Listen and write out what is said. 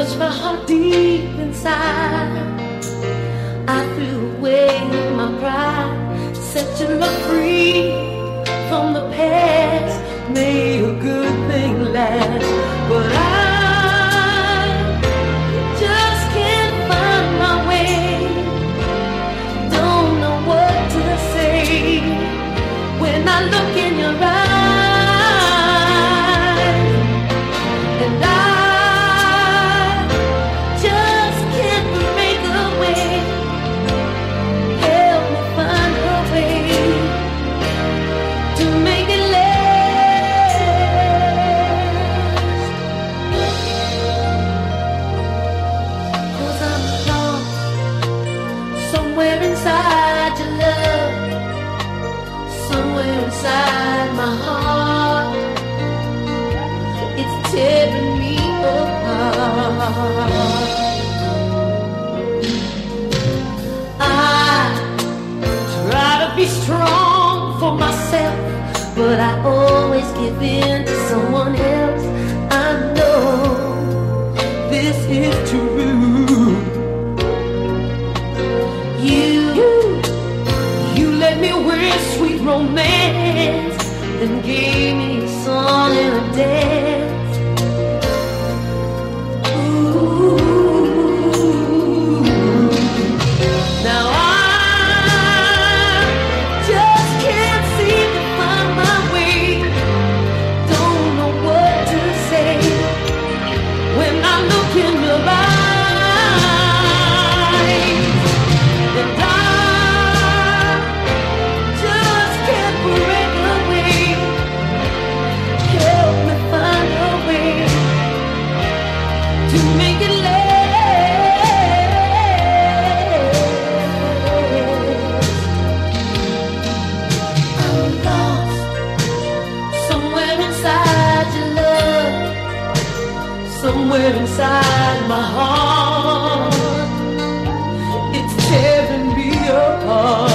touched my heart deep inside. I threw away my pride, set your love free from the past, made a good thing last. But I just can't find my way, don't know what to say when I look in your eyes, and I just can't make a way. Help me find a way to make it last. 'Cause I'm lost somewhere inside your love, somewhere inside my heart. It's tearing me apart. I try to be strong for myself, but I always give in to someone else. I know this is true. You let me wear sweet romance, then gave me a song and a dance. Ooh. Now I just can't seem to find my way, don't know what to say when I look in your eyes, and I just can't break away. Help me find a way to make it last. I'm lost somewhere inside your love, somewhere inside my heart. It's tearing me apart.